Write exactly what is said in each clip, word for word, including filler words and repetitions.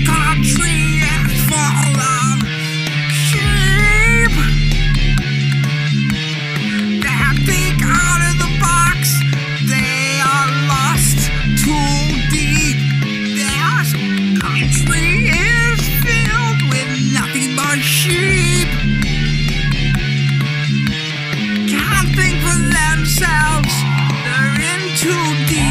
country is full of sheep that think out of the box. They are lost too deep. This country is filled with nothing but sheep. Can't think for themselves. They're in too deep.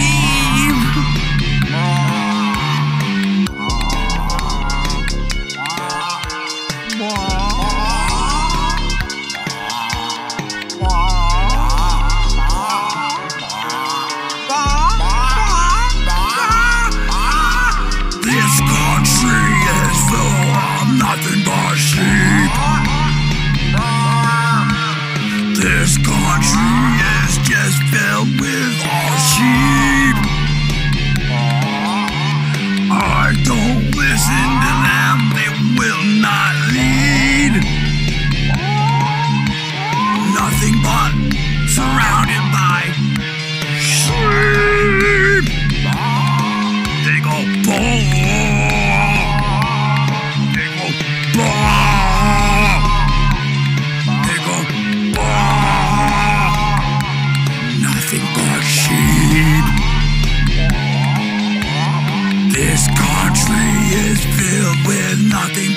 This country is full of nothing but sheep. This country is just filled with all sheep. I don't listen to them, they will not lead. Nothing but surrounded by sheep. They go boo. They go boo. They go boo. Nothing but sheep. This country is filled with nothing